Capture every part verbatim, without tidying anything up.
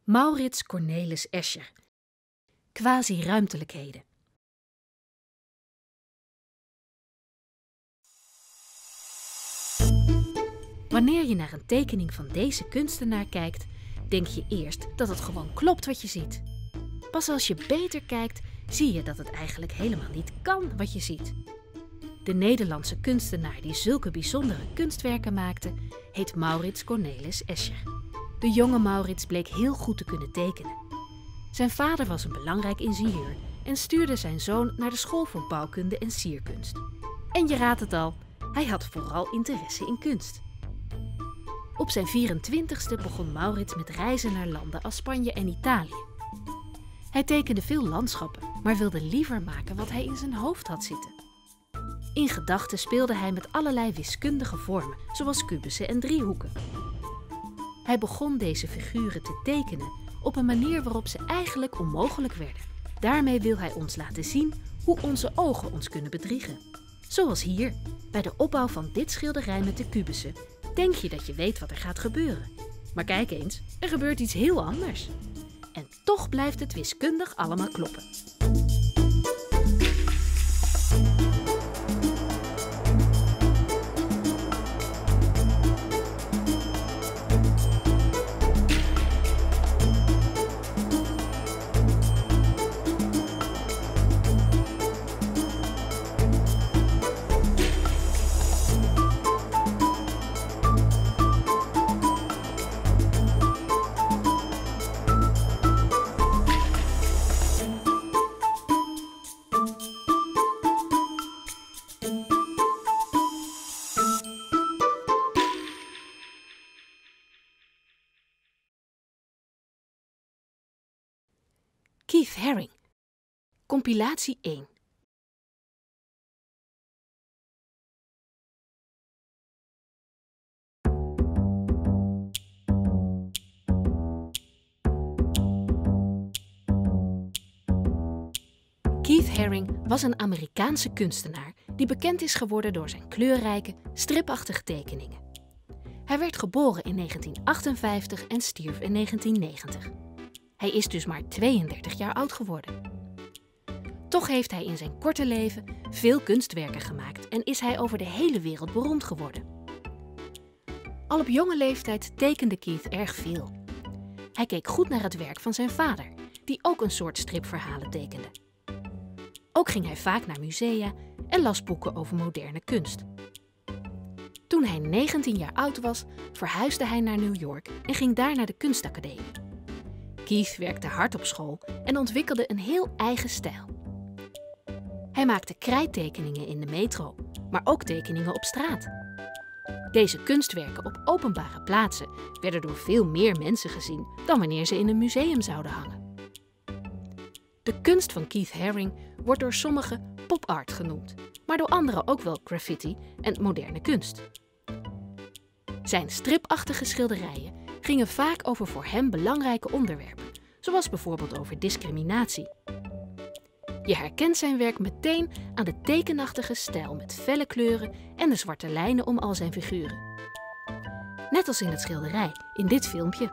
Maurits Cornelis Escher. Quasi-ruimtelijkheden. Wanneer je naar een tekening van deze kunstenaar kijkt, denk je eerst dat het gewoon klopt wat je ziet. Pas als je beter kijkt, zie je dat het eigenlijk helemaal niet kan wat je ziet. De Nederlandse kunstenaar die zulke bijzondere kunstwerken maakte, heet Maurits Cornelis Escher. De jonge Maurits bleek heel goed te kunnen tekenen. Zijn vader was een belangrijk ingenieur en stuurde zijn zoon naar de school voor bouwkunde en sierkunst. En je raadt het al, hij had vooral interesse in kunst. Op zijn vierentwintigste begon Maurits met reizen naar landen als Spanje en Italië. Hij tekende veel landschappen, maar wilde liever maken wat hij in zijn hoofd had zitten. In gedachten speelde hij met allerlei wiskundige vormen, zoals kubussen en driehoeken. Hij begon deze figuren te tekenen op een manier waarop ze eigenlijk onmogelijk werden. Daarmee wil hij ons laten zien hoe onze ogen ons kunnen bedriegen. Zoals hier, bij de opbouw van dit schilderij met de kubussen, denk je dat je weet wat er gaat gebeuren. Maar kijk eens, er gebeurt iets heel anders. En toch blijft het wiskundig allemaal kloppen. Keith Haring. Compilatie één. Keith Haring was een Amerikaanse kunstenaar die bekend is geworden door zijn kleurrijke, stripachtige tekeningen. Hij werd geboren in negentien achtenvijftig en stierf in negentien negentig. Hij is dus maar tweeëndertig jaar oud geworden. Toch heeft hij in zijn korte leven veel kunstwerken gemaakt en is hij over de hele wereld beroemd geworden. Al op jonge leeftijd tekende Keith erg veel. Hij keek goed naar het werk van zijn vader, die ook een soort stripverhalen tekende. Ook ging hij vaak naar musea en las boeken over moderne kunst. Toen hij negentien jaar oud was, verhuisde hij naar New York en ging daar naar de kunstacademie. Keith werkte hard op school en ontwikkelde een heel eigen stijl. Hij maakte krijttekeningen in de metro, maar ook tekeningen op straat. Deze kunstwerken op openbare plaatsen werden door veel meer mensen gezien dan wanneer ze in een museum zouden hangen. De kunst van Keith Haring wordt door sommigen pop-art genoemd, maar door anderen ook wel graffiti en moderne kunst. Zijn stripachtige schilderijen gingen vaak over voor hem belangrijke onderwerpen, zoals bijvoorbeeld over discriminatie. Je herkent zijn werk meteen aan de tekenachtige stijl met felle kleuren en de zwarte lijnen om al zijn figuren. Net als in het schilderij in dit filmpje.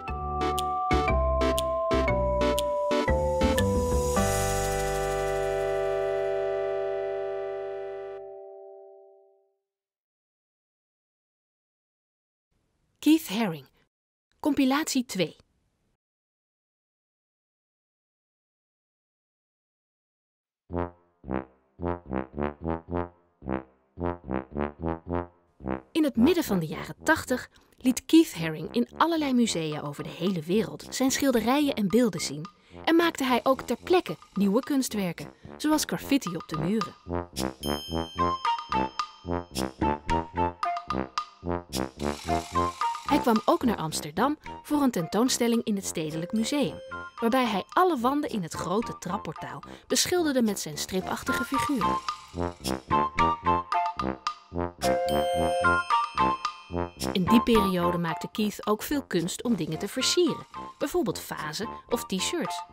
Keith Haring. Compilatie twee. In het midden van de jaren tachtig liet Keith Haring in allerlei musea over de hele wereld zijn schilderijen en beelden zien en maakte hij ook ter plekke nieuwe kunstwerken, zoals graffiti op de muren. Hij kwam ook naar Amsterdam voor een tentoonstelling in het Stedelijk Museum, waarbij hij alle wanden in het grote trapportaal beschilderde met zijn stripachtige figuren. In die periode maakte Keith ook veel kunst om dingen te versieren, bijvoorbeeld vazen of t-shirts.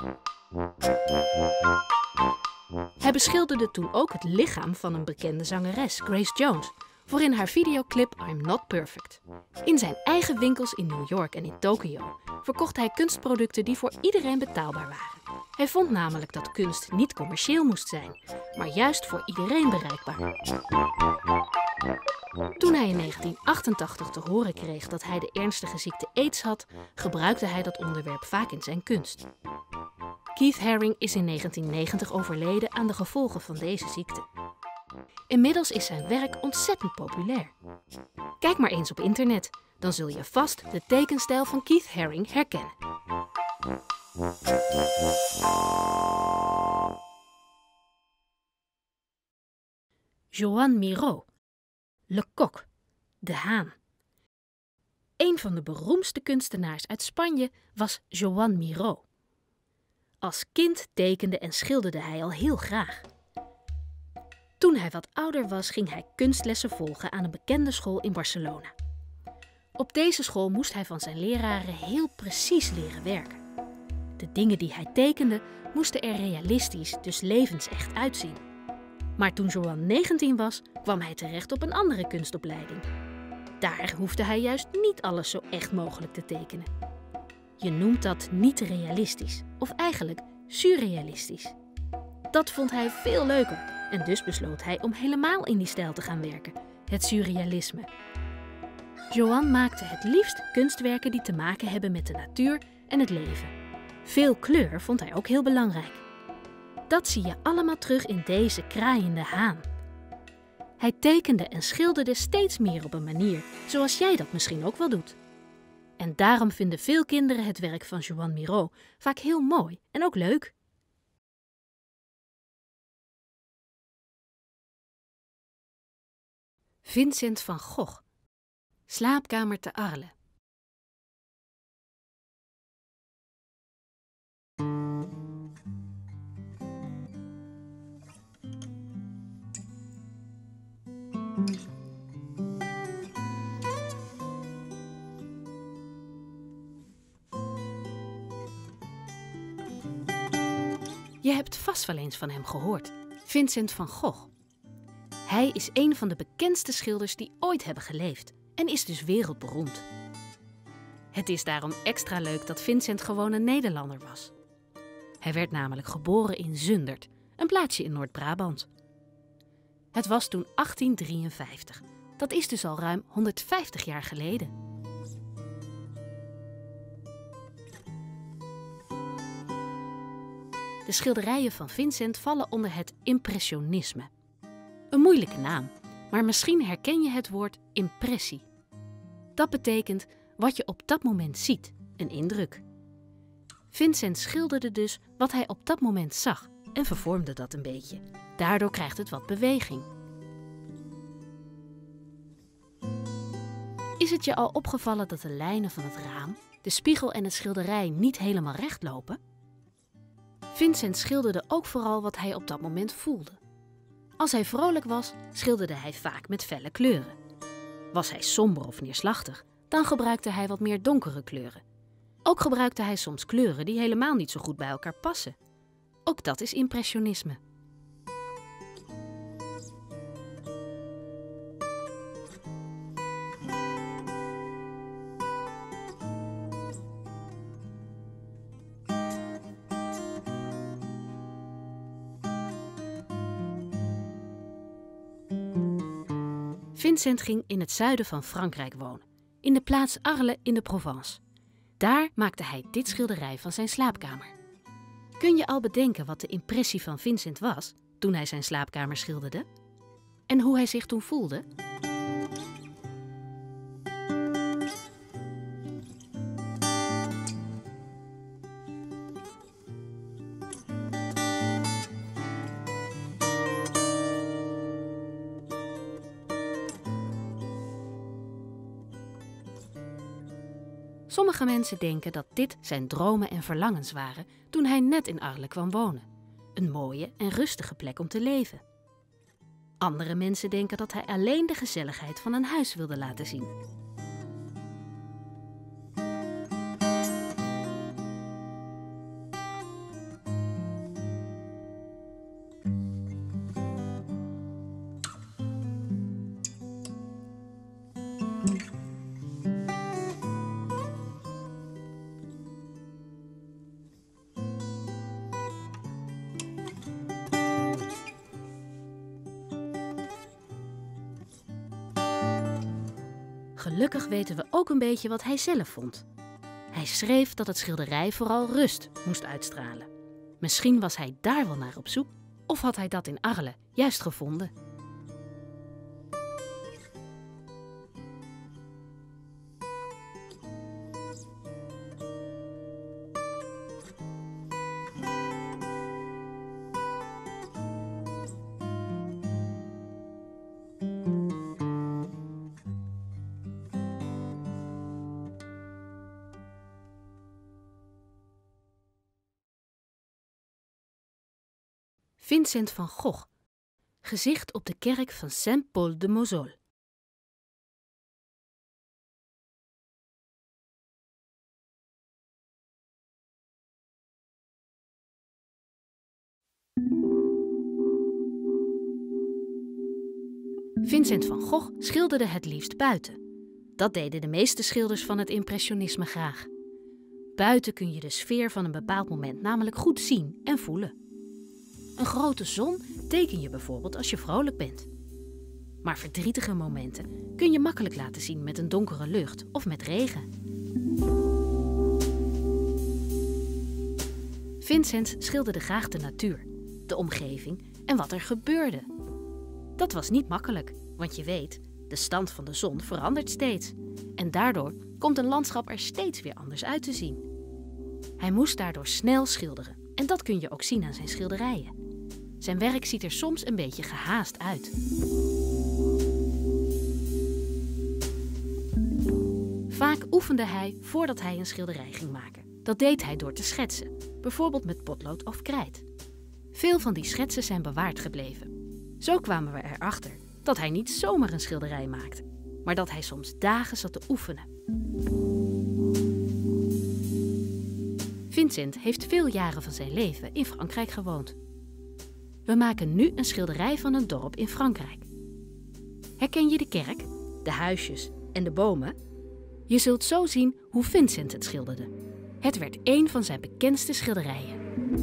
Hij beschilderde toen ook het lichaam van een bekende zangeres, Grace Jones, voor in haar videoclip I'm Not Perfect. In zijn eigen winkels in New York en in Tokio verkocht hij kunstproducten die voor iedereen betaalbaar waren. Hij vond namelijk dat kunst niet commercieel moest zijn, maar juist voor iedereen bereikbaar. Toen hij in negentien achtentachtig te horen kreeg dat hij de ernstige ziekte AIDS had, gebruikte hij dat onderwerp vaak in zijn kunst. Keith Haring is in negentien negentig overleden aan de gevolgen van deze ziekte. Inmiddels is zijn werk ontzettend populair. Kijk maar eens op internet, dan zul je vast de tekenstijl van Keith Haring herkennen. Joan Miró, Le Coq, de haan. Een van de beroemdste kunstenaars uit Spanje was Joan Miró. Als kind tekende en schilderde hij al heel graag. Toen hij wat ouder was, ging hij kunstlessen volgen aan een bekende school in Barcelona. Op deze school moest hij van zijn leraren heel precies leren werken. De dingen die hij tekende moesten er realistisch, dus levensecht uitzien. Maar toen Joan negentien was, kwam hij terecht op een andere kunstopleiding. Daar hoefde hij juist niet alles zo echt mogelijk te tekenen. Je noemt dat niet realistisch, of eigenlijk surrealistisch. Dat vond hij veel leuker en dus besloot hij om helemaal in die stijl te gaan werken, het surrealisme. Joan maakte het liefst kunstwerken die te maken hebben met de natuur en het leven. Veel kleur vond hij ook heel belangrijk. Dat zie je allemaal terug in deze kraaiende haan. Hij tekende en schilderde steeds meer op een manier zoals jij dat misschien ook wel doet. En daarom vinden veel kinderen het werk van Joan Miró vaak heel mooi en ook leuk. Vincent van Gogh, Slaapkamer te Arles. Je hebt vast wel eens van hem gehoord, Vincent van Gogh. Hij is een van de bekendste schilders die ooit hebben geleefd en is dus wereldberoemd. Het is daarom extra leuk dat Vincent gewoon een Nederlander was. Hij werd namelijk geboren in Zundert, een plaatsje in Noord-Brabant. Het was toen achttien drieënvijftig. Dat is dus al ruim honderdvijftig jaar geleden. De schilderijen van Vincent vallen onder het impressionisme. Een moeilijke naam, maar misschien herken je het woord impressie. Dat betekent wat je op dat moment ziet, een indruk. Vincent schilderde dus wat hij op dat moment zag en vervormde dat een beetje. Daardoor krijgt het wat beweging. Is het je al opgevallen dat de lijnen van het raam, de spiegel en het schilderij niet helemaal recht lopen? Vincent schilderde ook vooral wat hij op dat moment voelde. Als hij vrolijk was, schilderde hij vaak met felle kleuren. Was hij somber of neerslachtig, dan gebruikte hij wat meer donkere kleuren. Ook gebruikte hij soms kleuren die helemaal niet zo goed bij elkaar passen. Ook dat is impressionisme. Vincent ging in het zuiden van Frankrijk wonen, in de plaats Arles in de Provence. Daar maakte hij dit schilderij van zijn slaapkamer. Kun je al bedenken wat de impressie van Vincent was toen hij zijn slaapkamer schilderde? En hoe hij zich toen voelde? Sommige mensen denken dat dit zijn dromen en verlangens waren toen hij net in Arles kwam wonen. Een mooie en rustige plek om te leven. Andere mensen denken dat hij alleen de gezelligheid van een huis wilde laten zien. Gelukkig weten we ook een beetje wat hij zelf vond. Hij schreef dat het schilderij vooral rust moest uitstralen. Misschien was hij daar wel naar op zoek, of had hij dat in Arles juist gevonden. Vincent van Gogh, gezicht op de kerk van Saint-Paul-de-Moselle. Vincent van Gogh schilderde het liefst buiten. Dat deden de meeste schilders van het impressionisme graag. Buiten kun je de sfeer van een bepaald moment namelijk goed zien en voelen. Een grote zon teken je bijvoorbeeld als je vrolijk bent. Maar verdrietige momenten kun je makkelijk laten zien met een donkere lucht of met regen. Vincent schilderde graag de natuur, de omgeving en wat er gebeurde. Dat was niet makkelijk, want je weet, de stand van de zon verandert steeds. En daardoor komt een landschap er steeds weer anders uit te zien. Hij moest daardoor snel schilderen en dat kun je ook zien aan zijn schilderijen. Zijn werk ziet er soms een beetje gehaast uit. Vaak oefende hij voordat hij een schilderij ging maken. Dat deed hij door te schetsen, bijvoorbeeld met potlood of krijt. Veel van die schetsen zijn bewaard gebleven. Zo kwamen we erachter dat hij niet zomaar een schilderij maakte, maar dat hij soms dagen zat te oefenen. Vincent heeft veel jaren van zijn leven in Frankrijk gewoond. We maken nu een schilderij van een dorp in Frankrijk. Herken je de kerk, de huisjes en de bomen? Je zult zo zien hoe Vincent het schilderde. Het werd een van zijn bekendste schilderijen.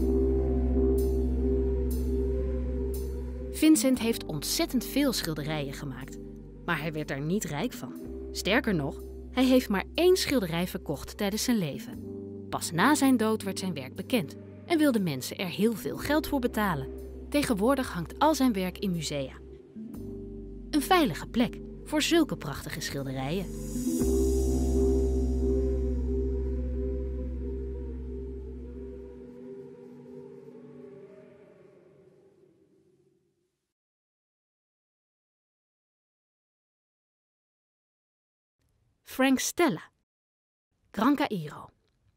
Vincent heeft ontzettend veel schilderijen gemaakt, maar hij werd daar niet rijk van. Sterker nog, hij heeft maar één schilderij verkocht tijdens zijn leven. Pas na zijn dood werd zijn werk bekend en wilden mensen er heel veel geld voor betalen. Tegenwoordig hangt al zijn werk in musea. Een veilige plek voor zulke prachtige schilderijen. Frank Stella, Gran Cairo.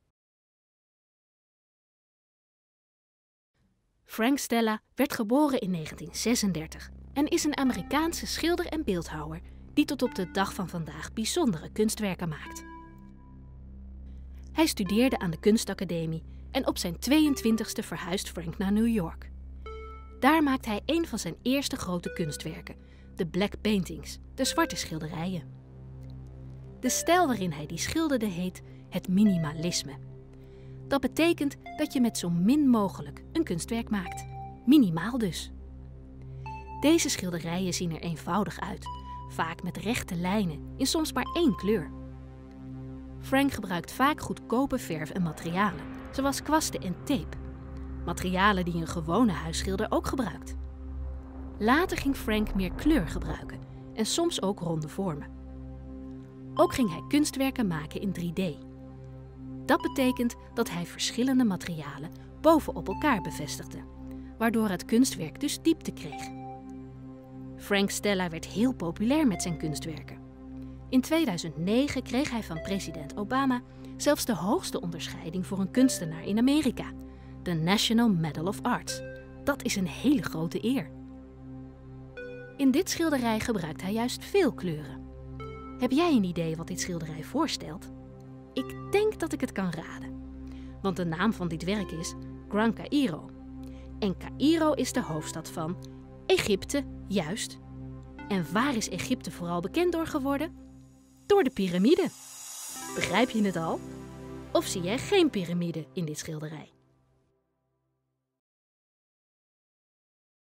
Frank Stella werd geboren in negentien zesendertig en is een Amerikaanse schilder en beeldhouwer die tot op de dag van vandaag bijzondere kunstwerken maakt. Hij studeerde aan de kunstacademie en op zijn tweeëntwintigste verhuist Frank naar New York. Daar maakt hij een van zijn eerste grote kunstwerken, de Black Paintings, de zwarte schilderijen. De stijl waarin hij die schilderde heet het minimalisme. Dat betekent dat je met zo min mogelijk een kunstwerk maakt. Minimaal dus. Deze schilderijen zien er eenvoudig uit, vaak met rechte lijnen in soms maar één kleur. Frank gebruikt vaak goedkope verf en materialen, zoals kwasten en tape. Materialen die een gewone huisschilder ook gebruikt. Later ging Frank meer kleur gebruiken en soms ook ronde vormen. Ook ging hij kunstwerken maken in drie D. Dat betekent dat hij verschillende materialen bovenop elkaar bevestigde, waardoor het kunstwerk dus diepte kreeg. Frank Stella werd heel populair met zijn kunstwerken. In tweeduizend negen kreeg hij van president Obama zelfs de hoogste onderscheiding voor een kunstenaar in Amerika, de National Medal of Arts. Dat is een hele grote eer. In dit schilderij gebruikt hij juist veel kleuren. Heb jij een idee wat dit schilderij voorstelt? Ik denk dat ik het kan raden. Want de naam van dit werk is Gran Cairo. En Caïro is de hoofdstad van Egypte, juist. En waar is Egypte vooral bekend door geworden? Door de piramide. Begrijp je het al? Of zie jij geen piramide in dit schilderij?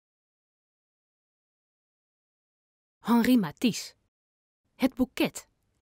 Henri Matisse. Het boeket.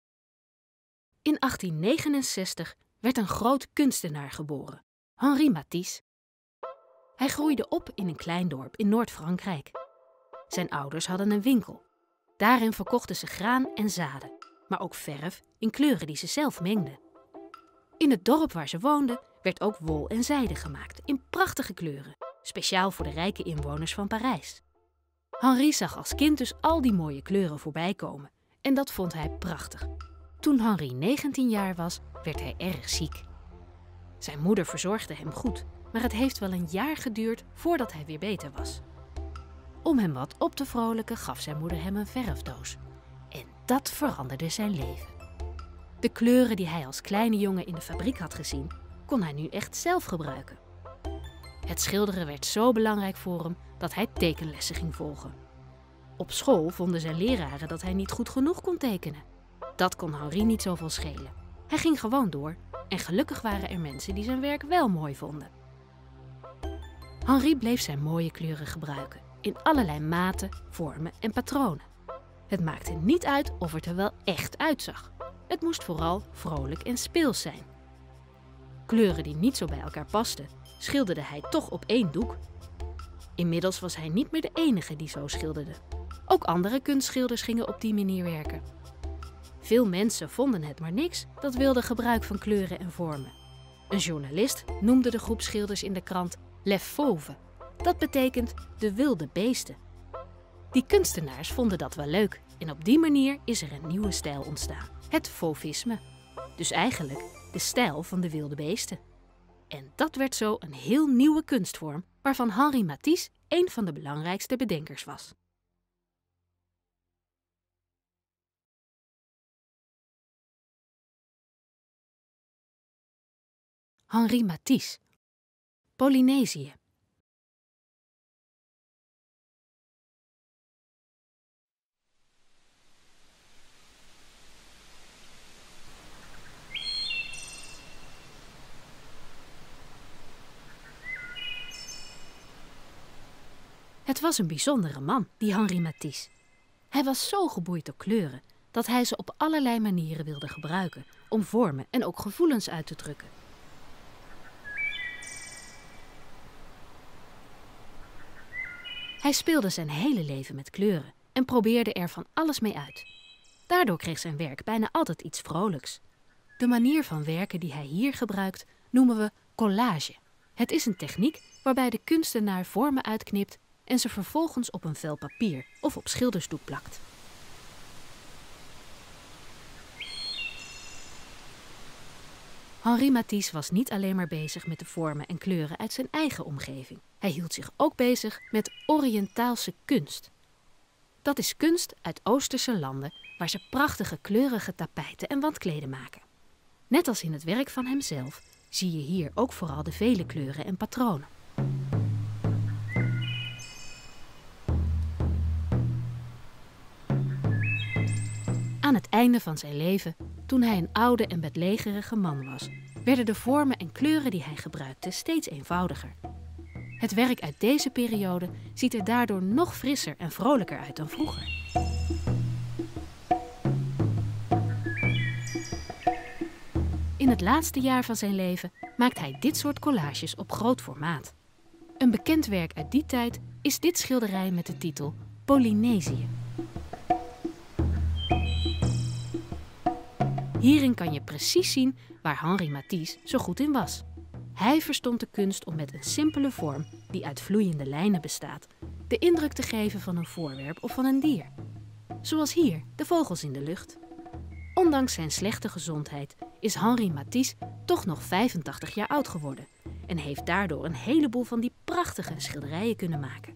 In achttien negenenzestig werd een groot kunstenaar geboren, Henri Matisse. Hij groeide op in een klein dorp in Noord-Frankrijk. Zijn ouders hadden een winkel. Daarin verkochten ze graan en zaden, maar ook verf in kleuren die ze zelf mengden. In het dorp waar ze woonden werd ook wol en zijde gemaakt in prachtige kleuren, speciaal voor de rijke inwoners van Parijs. Henri zag als kind dus al die mooie kleuren voorbij komen en dat vond hij prachtig. Toen Henri negentien jaar was, werd hij erg ziek. Zijn moeder verzorgde hem goed, maar het heeft wel een jaar geduurd voordat hij weer beter was. Om hem wat op te vrolijken gaf zijn moeder hem een verfdoos. En dat veranderde zijn leven. De kleuren die hij als kleine jongen in de fabriek had gezien, kon hij nu echt zelf gebruiken. Het schilderen werd zo belangrijk voor hem dat hij tekenlessen ging volgen. Op school vonden zijn leraren dat hij niet goed genoeg kon tekenen. Dat kon Henri niet zoveel schelen. Hij ging gewoon door en gelukkig waren er mensen die zijn werk wel mooi vonden. Henri bleef zijn mooie kleuren gebruiken, in allerlei maten, vormen en patronen. Het maakte niet uit of het er wel echt uitzag. Het moest vooral vrolijk en speels zijn. Kleuren die niet zo bij elkaar pasten, schilderde hij toch op één doek. Inmiddels was hij niet meer de enige die zo schilderde. Ook andere kunstschilders gingen op die manier werken. Veel mensen vonden het maar niks, dat wilde gebruik van kleuren en vormen. Een journalist noemde de groep schilders in de krant Les Fauves. Dat betekent de wilde beesten. Die kunstenaars vonden dat wel leuk en op die manier is er een nieuwe stijl ontstaan. Het fauvisme. Dus eigenlijk de stijl van de wilde beesten. En dat werd zo een heel nieuwe kunstvorm waarvan Henri Matisse een van de belangrijkste bedenkers was. Henri Matisse, Polynesië. Het was een bijzondere man, die Henri Matisse. Hij was zo geboeid door kleuren dat hij ze op allerlei manieren wilde gebruiken om vormen en ook gevoelens uit te drukken. Hij speelde zijn hele leven met kleuren en probeerde er van alles mee uit. Daardoor kreeg zijn werk bijna altijd iets vrolijks. De manier van werken die hij hier gebruikt noemen we collage. Het is een techniek waarbij de kunstenaar vormen uitknipt en ze vervolgens op een vel papier of op schildersdoek plakt. Henri Matisse was niet alleen maar bezig met de vormen en kleuren uit zijn eigen omgeving. Hij hield zich ook bezig met Oriëntaalse kunst. Dat is kunst uit Oosterse landen waar ze prachtige kleurige tapijten en wandkleden maken. Net als in het werk van hemzelf zie je hier ook vooral de vele kleuren en patronen. Aan het einde van zijn leven, toen hij een oude en bedlegerige man was, werden de vormen en kleuren die hij gebruikte steeds eenvoudiger. Het werk uit deze periode ziet er daardoor nog frisser en vrolijker uit dan vroeger. In het laatste jaar van zijn leven maakt hij dit soort collages op groot formaat. Een bekend werk uit die tijd is dit schilderij met de titel Polynesië. Hierin kan je precies zien waar Henri Matisse zo goed in was. Hij verstond de kunst om met een simpele vorm, die uit vloeiende lijnen bestaat, de indruk te geven van een voorwerp of van een dier. Zoals hier, de vogels in de lucht. Ondanks zijn slechte gezondheid is Henri Matisse toch nog vijfentachtig jaar oud geworden en heeft daardoor een heleboel van die prachtige schilderijen kunnen maken.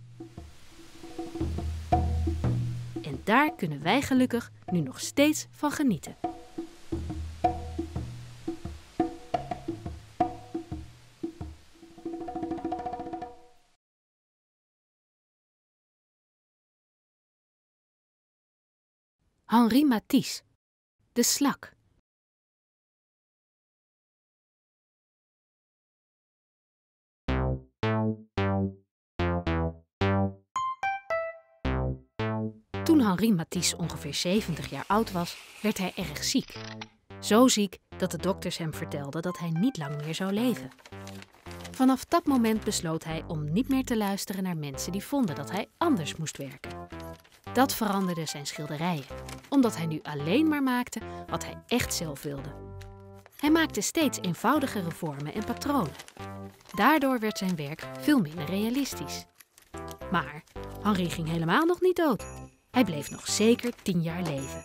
En daar kunnen wij gelukkig nu nog steeds van genieten. Henri Matisse, de slak. Toen Henri Matisse ongeveer zeventig jaar oud was, werd hij erg ziek. Zo ziek dat de dokters hem vertelden dat hij niet lang meer zou leven. Vanaf dat moment besloot hij om niet meer te luisteren naar mensen die vonden dat hij anders moest werken. Dat veranderde zijn schilderijen, omdat hij nu alleen maar maakte wat hij echt zelf wilde. Hij maakte steeds eenvoudigere vormen en patronen. Daardoor werd zijn werk veel minder realistisch. Maar Henri ging helemaal nog niet dood. Hij bleef nog zeker tien jaar leven.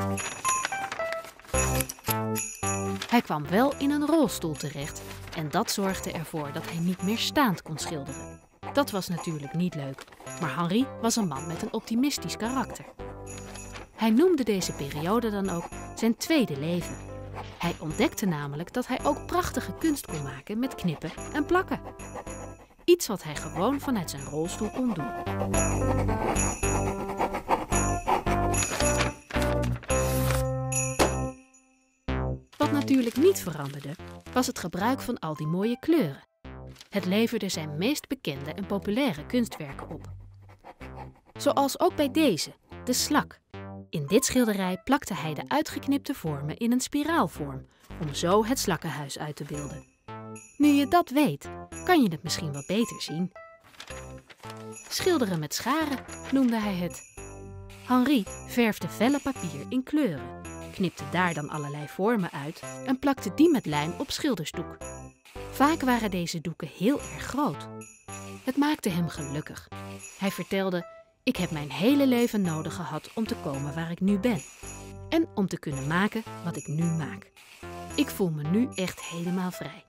Hij kwam wel in een rolstoel terecht en dat zorgde ervoor dat hij niet meer staand kon schilderen. Dat was natuurlijk niet leuk, maar Henri was een man met een optimistisch karakter. Hij noemde deze periode dan ook zijn tweede leven. Hij ontdekte namelijk dat hij ook prachtige kunst kon maken met knippen en plakken. Iets wat hij gewoon vanuit zijn rolstoel kon doen. Wat natuurlijk niet veranderde, was het gebruik van al die mooie kleuren. Het leverde zijn meest bekende en populaire kunstwerken op. Zoals ook bij deze, de slak. In dit schilderij plakte hij de uitgeknipte vormen in een spiraalvorm, om zo het slakkenhuis uit te beelden. Nu je dat weet, kan je het misschien wat beter zien. Schilderen met scharen noemde hij het. Henri verfde vellen papier in kleuren, knipte daar dan allerlei vormen uit en plakte die met lijm op schildersdoek. Vaak waren deze doeken heel erg groot. Het maakte hem gelukkig. Hij vertelde: ik heb mijn hele leven nodig gehad om te komen waar ik nu ben. En om te kunnen maken wat ik nu maak. Ik voel me nu echt helemaal vrij.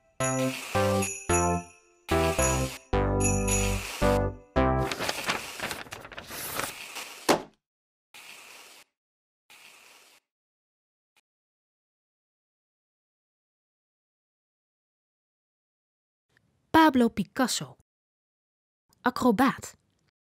Pablo Picasso. Acrobaat.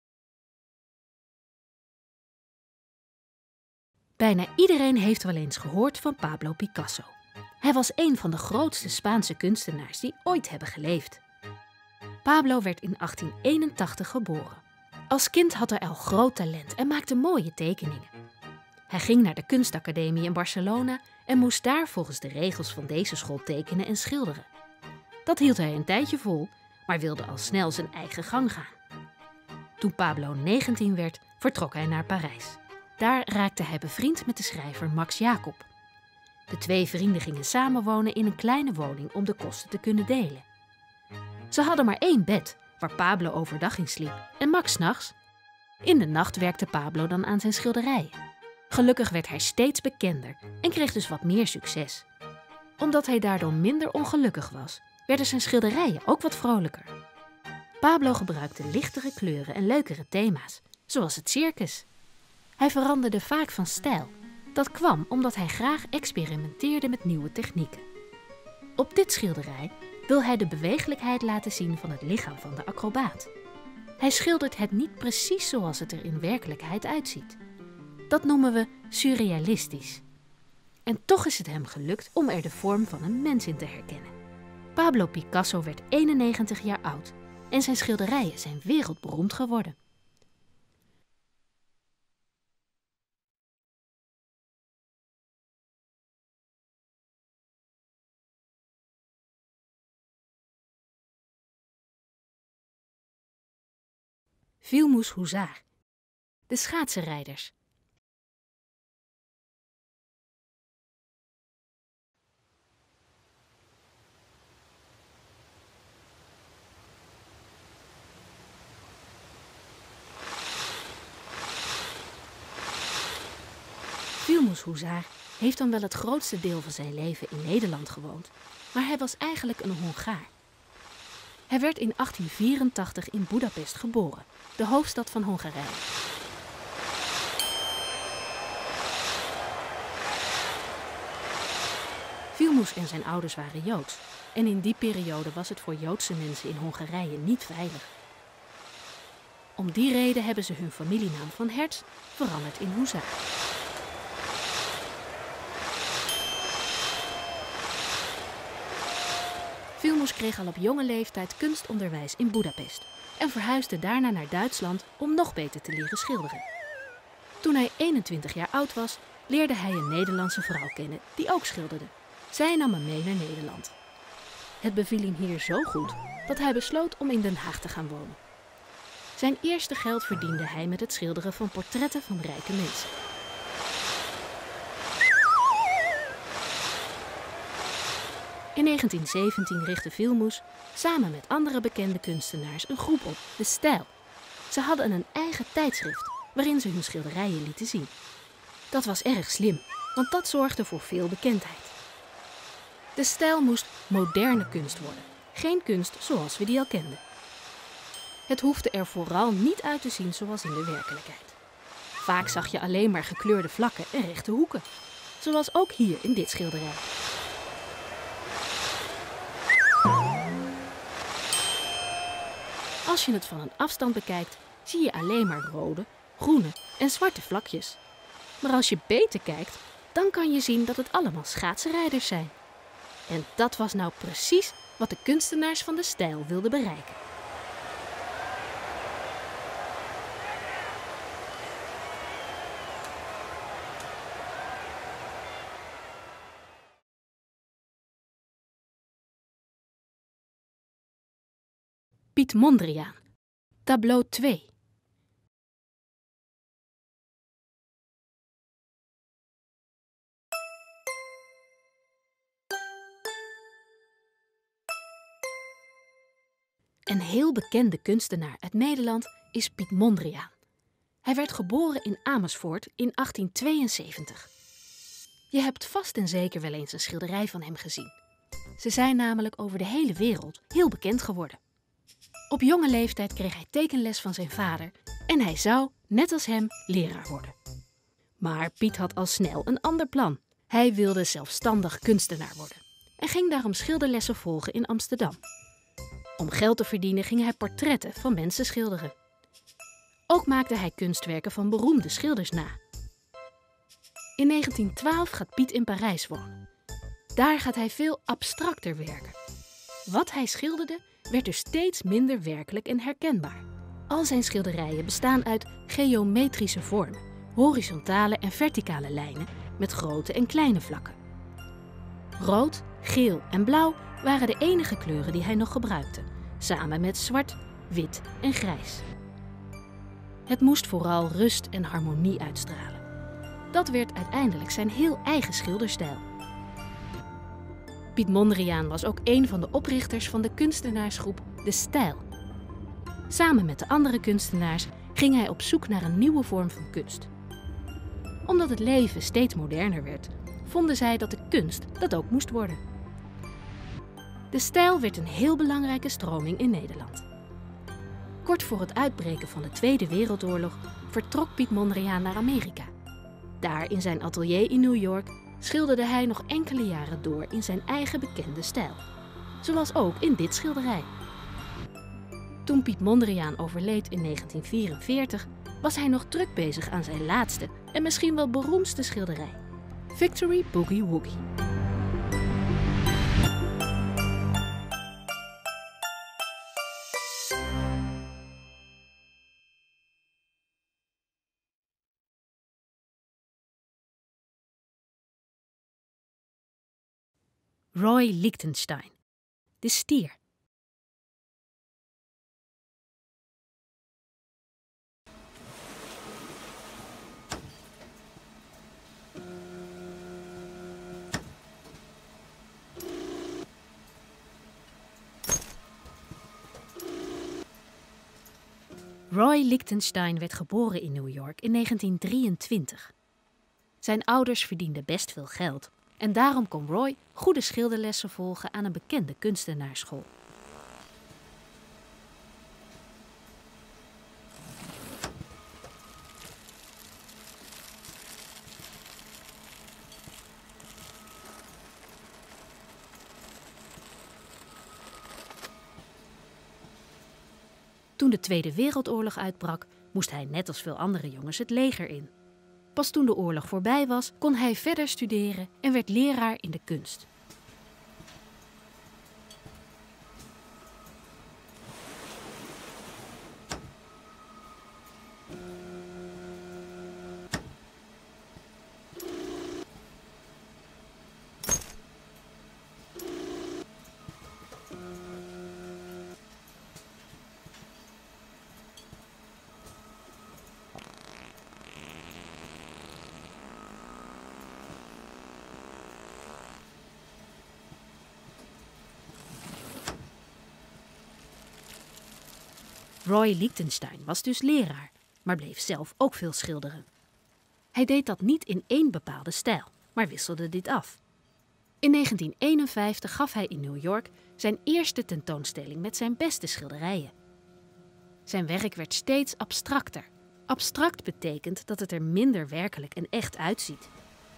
Bijna iedereen heeft wel eens gehoord van Pablo Picasso. Hij was een van de grootste Spaanse kunstenaars die ooit hebben geleefd. Pablo werd in achttien eenentachtig geboren. Als kind had hij al groot talent en maakte mooie tekeningen. Hij ging naar de kunstacademie in Barcelona en moest daar volgens de regels van deze school tekenen en schilderen. Dat hield hij een tijdje vol, maar wilde al snel zijn eigen gang gaan. Toen Pablo negentien werd, vertrok hij naar Parijs. Daar raakte hij bevriend met de schrijver Max Jacob. De twee vrienden gingen samenwonen in een kleine woning om de kosten te kunnen delen. Ze hadden maar één bed, waar Pablo overdag in sliep en Max 's nachts. In de nacht werkte Pablo dan aan zijn schilderijen. Gelukkig werd hij steeds bekender en kreeg dus wat meer succes. Omdat hij daardoor minder ongelukkig was, werden zijn schilderijen ook wat vrolijker. Pablo gebruikte lichtere kleuren en leukere thema's, zoals het circus. Hij veranderde vaak van stijl. Dat kwam omdat hij graag experimenteerde met nieuwe technieken. Op dit schilderij wil hij de bewegelijkheid laten zien van het lichaam van de acrobaat. Hij schildert het niet precies zoals het er in werkelijkheid uitziet. Dat noemen we surrealistisch. En toch is het hem gelukt om er de vorm van een mens in te herkennen. Pablo Picasso werd eenennegentig jaar oud en zijn schilderijen zijn wereldberoemd geworden. Vilmos Huszár. De schaatsenrijders. Vilmos Huszár heeft dan wel het grootste deel van zijn leven in Nederland gewoond, maar hij was eigenlijk een Hongaar. Hij werd in achttien vierentachtig in Boedapest geboren, de hoofdstad van Hongarije. Vilmos en zijn ouders waren Joods en in die periode was het voor Joodse mensen in Hongarije niet veilig. Om die reden hebben ze hun familienaam van Herz veranderd in Huszár. Vilmos kreeg al op jonge leeftijd kunstonderwijs in Boedapest en verhuisde daarna naar Duitsland om nog beter te leren schilderen. Toen hij eenentwintig jaar oud was, leerde hij een Nederlandse vrouw kennen die ook schilderde. Zij nam hem mee naar Nederland. Het beviel hem hier zo goed dat hij besloot om in Den Haag te gaan wonen. Zijn eerste geld verdiende hij met het schilderen van portretten van rijke mensen. In negentien zeventien richtte Vilmoes samen met andere bekende kunstenaars een groep op, De Stijl. Ze hadden een eigen tijdschrift waarin ze hun schilderijen lieten zien. Dat was erg slim, want dat zorgde voor veel bekendheid. De Stijl moest moderne kunst worden, geen kunst zoals we die al kenden. Het hoefde er vooral niet uit te zien zoals in de werkelijkheid. Vaak zag je alleen maar gekleurde vlakken en rechte hoeken, zoals ook hier in dit schilderij. Als je het van een afstand bekijkt, zie je alleen maar rode, groene en zwarte vlakjes. Maar als je beter kijkt, dan kan je zien dat het allemaal schaatsenrijders zijn. En dat was nou precies wat de kunstenaars van De Stijl wilden bereiken. Piet Mondriaan, tableau twee. Een heel bekende kunstenaar uit Nederland is Piet Mondriaan. Hij werd geboren in Amersfoort in achttien tweeënzeventig. Je hebt vast en zeker wel eens een schilderij van hem gezien. Ze zijn namelijk over de hele wereld heel bekend geworden. Op jonge leeftijd kreeg hij tekenles van zijn vader en hij zou, net als hem, leraar worden. Maar Piet had al snel een ander plan. Hij wilde zelfstandig kunstenaar worden en ging daarom schilderlessen volgen in Amsterdam. Om geld te verdienen ging hij portretten van mensen schilderen. Ook maakte hij kunstwerken van beroemde schilders na. In negentien twaalf gaat Piet in Parijs wonen. Daar gaat hij veel abstracter werken. Wat hij schilderde werd dus steeds minder werkelijk en herkenbaar. Al zijn schilderijen bestaan uit geometrische vormen, horizontale en verticale lijnen met grote en kleine vlakken. Rood, geel en blauw waren de enige kleuren die hij nog gebruikte, samen met zwart, wit en grijs. Het moest vooral rust en harmonie uitstralen. Dat werd uiteindelijk zijn heel eigen schilderstijl. Piet Mondriaan was ook een van de oprichters van de kunstenaarsgroep De Stijl. Samen met de andere kunstenaars ging hij op zoek naar een nieuwe vorm van kunst. Omdat het leven steeds moderner werd, vonden zij dat de kunst dat ook moest worden. De Stijl werd een heel belangrijke stroming in Nederland. Kort voor het uitbreken van de Tweede Wereldoorlog vertrok Piet Mondriaan naar Amerika. Daar in zijn atelier in New York schilderde hij nog enkele jaren door in zijn eigen bekende stijl. Zoals ook in dit schilderij. Toen Piet Mondriaan overleed in negentien vierenveertig was hij nog druk bezig aan zijn laatste en misschien wel beroemdste schilderij. Victory Boogie Woogie. Roy Lichtenstein, De Stier. Roy Lichtenstein werd geboren in New York in negentien drieëntwintig. Zijn ouders verdienden best veel geld en daarom kon Roy goede schilderlessen volgen aan een bekende kunstenaarsschool. Toen de Tweede Wereldoorlog uitbrak, moest hij net als veel andere jongens het leger in. Pas toen de oorlog voorbij was, kon hij verder studeren en werd leraar in de kunst. Roy Lichtenstein was dus leraar, maar bleef zelf ook veel schilderen. Hij deed dat niet in één bepaalde stijl, maar wisselde dit af. In negentien eenenvijftig gaf hij in New York zijn eerste tentoonstelling met zijn beste schilderijen. Zijn werk werd steeds abstracter. Abstract betekent dat het er minder werkelijk en echt uitziet.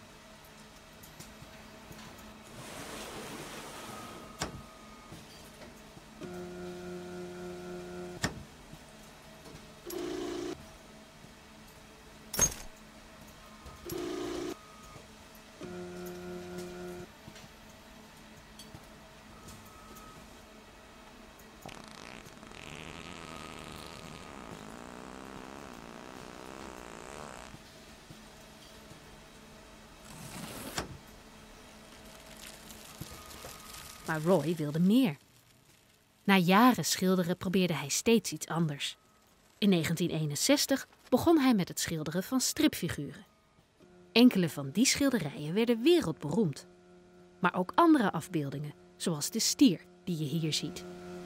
Maar Roy wilde meer. Na jaren schilderen probeerde hij steeds iets anders. In negentien eenenzestig begon hij met het schilderen van stripfiguren. Enkele van die schilderijen werden wereldberoemd. Maar ook andere afbeeldingen, zoals de stier die je hier ziet.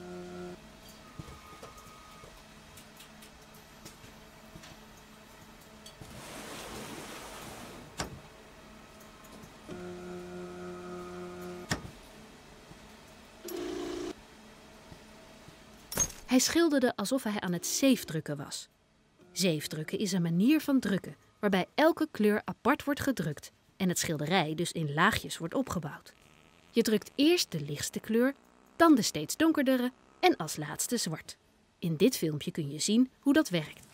Hij schilderde alsof hij aan het zeefdrukken was. Zeefdrukken is een manier van drukken waarbij elke kleur apart wordt gedrukt en het schilderij dus in laagjes wordt opgebouwd. Je drukt eerst de lichtste kleur, dan de steeds donkerdere en als laatste zwart. In dit filmpje kun je zien hoe dat werkt.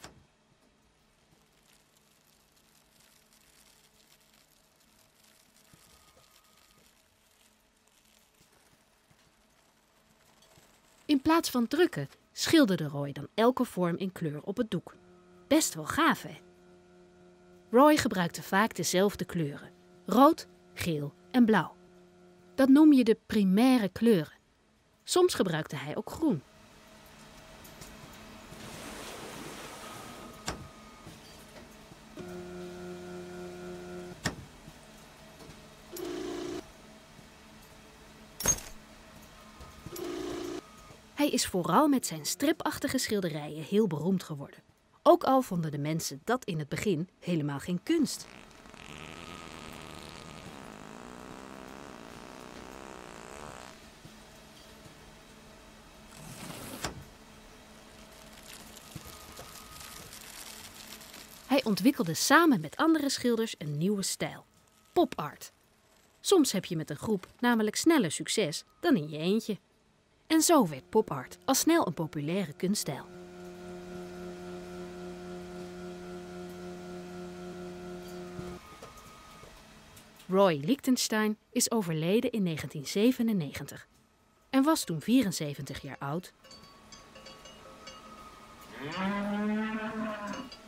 In plaats van drukken schilderde Roy dan elke vorm in kleur op het doek. Best wel gaaf, hè? Roy gebruikte vaak dezelfde kleuren: rood, geel en blauw. Dat noem je de primaire kleuren. Soms gebruikte hij ook groen. Hij is vooral met zijn stripachtige schilderijen heel beroemd geworden. Ook al vonden de mensen dat in het begin helemaal geen kunst. Hij ontwikkelde samen met andere schilders een nieuwe stijl: pop-art. Soms heb je met een groep namelijk sneller succes dan in je eentje. En zo werd pop-art al snel een populaire kunststijl. Roy Lichtenstein is overleden in negentien zevenennegentig en was toen vierenzeventig jaar oud.